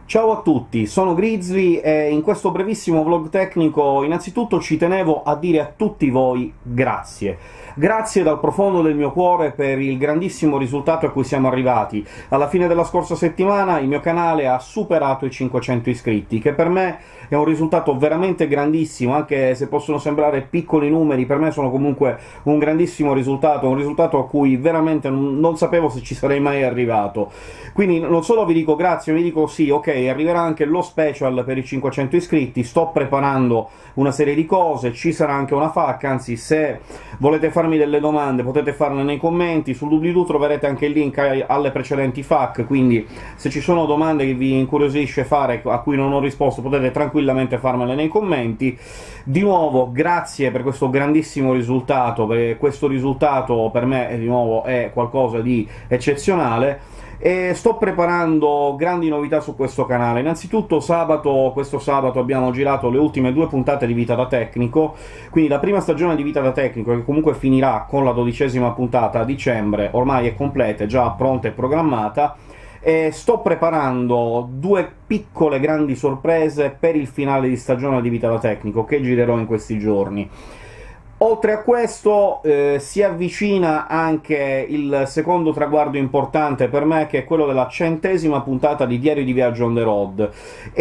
Ciao a tutti, sono Grizzly e in questo brevissimo vlog tecnico innanzitutto ci tenevo a dire a tutti voi grazie. Grazie dal profondo del mio cuore per il grandissimo risultato a cui siamo arrivati. Alla fine della scorsa settimana il mio canale ha superato i 500 iscritti, che per me è un risultato veramente grandissimo, anche se possono sembrare piccoli numeri, per me sono comunque un grandissimo risultato, un risultato a cui veramente non sapevo se ci sarei mai arrivato. Quindi non solo vi dico grazie, vi dico sì, ok, arriverà anche lo special per i 500 iscritti, sto preparando una serie di cose, ci sarà anche una FAQ, anzi se volete farmi delle domande potete farle nei commenti, sul doobly-doo troverete anche il link alle precedenti FAQ, quindi se ci sono domande che vi incuriosisce fare, a cui non ho risposto, potete tranquillamente farmele nei commenti. Di nuovo, grazie per questo grandissimo risultato, perché questo risultato per me, di nuovo, è qualcosa di eccezionale, e sto preparando grandi novità su questo canale. Innanzitutto questo sabato abbiamo girato le ultime 2 puntate di Vita da Tecnico, quindi la prima stagione di Vita da Tecnico, che comunque finirà con la 12ª puntata a dicembre, ormai è completa, è già pronta e programmata, e sto preparando 2 piccole grandi sorprese per il finale di stagione di Vita da Tecnico, che girerò in questi giorni. Oltre a questo si avvicina anche il secondo traguardo importante per me, che è quello della 100ª puntata di Diario di Viaggio on the road,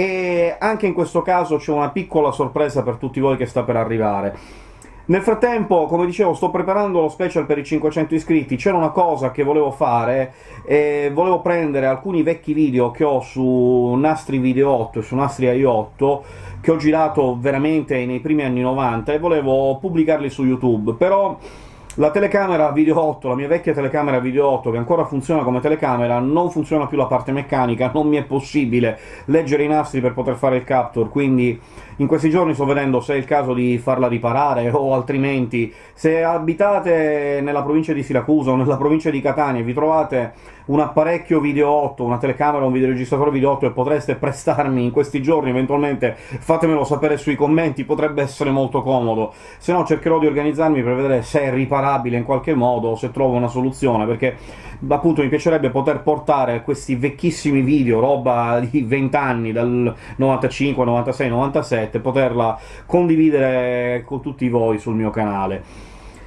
e anche in questo caso c'è una piccola sorpresa per tutti voi che sta per arrivare. Nel frattempo, come dicevo, sto preparando lo special per i 500 iscritti. C'era una cosa che volevo fare, volevo prendere alcuni vecchi video che ho su Nastri Video 8 e su Nastri AI 8, che ho girato veramente nei primi anni 90, e volevo pubblicarli su YouTube, però la telecamera Video 8, la mia vecchia telecamera Video 8, che ancora funziona come telecamera, non funziona più la parte meccanica, non mi è possibile leggere i nastri per poter fare il capture, quindi in questi giorni sto vedendo se è il caso di farla riparare, o altrimenti, se abitate nella provincia di Siracusa o nella provincia di Catania e vi trovate un apparecchio Video 8, una telecamera o un videoregistratore Video 8 e potreste prestarmi in questi giorni, eventualmente fatemelo sapere sui commenti, potrebbe essere molto comodo. Se no cercherò di organizzarmi per vedere se è riparabile in qualche modo, o se trovo una soluzione, perché appunto mi piacerebbe poter portare questi vecchissimi video, roba di 20 anni, dal 95, 96, 97, poterla condividere con tutti voi sul mio canale.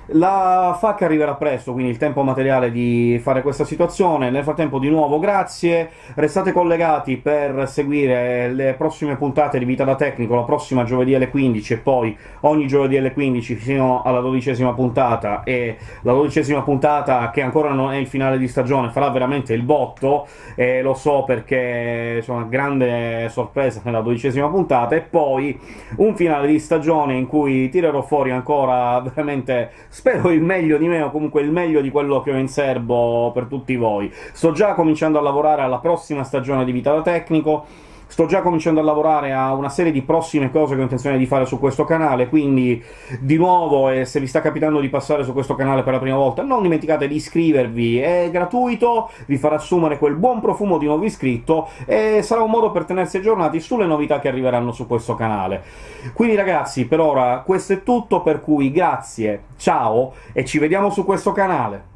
La FAQ arriverà presto, quindi il tempo materiale di fare questa situazione. Nel frattempo, di nuovo, grazie, restate collegati per seguire le prossime puntate di Vita da Tecnico, la prossima giovedì alle 15, e poi ogni giovedì alle 15 fino alla 12ª puntata, e la 12ª puntata, che ancora non è il finale di stagione, farà veramente il botto, e lo so perché c'è una grande sorpresa nella 12ª puntata, e poi un finale di stagione in cui tirerò fuori ancora veramente, spero, il meglio di me, o comunque il meglio di quello che ho in serbo per tutti voi. Sto già cominciando a lavorare alla prossima stagione di Vita da Tecnico, sto già cominciando a lavorare a una serie di prossime cose che ho intenzione di fare su questo canale, quindi di nuovo, e se vi sta capitando di passare su questo canale per la prima volta, non dimenticate di iscrivervi, è gratuito, vi farà assumere quel buon profumo di nuovo iscritto, e sarà un modo per tenersi aggiornati sulle novità che arriveranno su questo canale. Quindi ragazzi, per ora questo è tutto, per cui grazie, ciao, e ci vediamo su questo canale!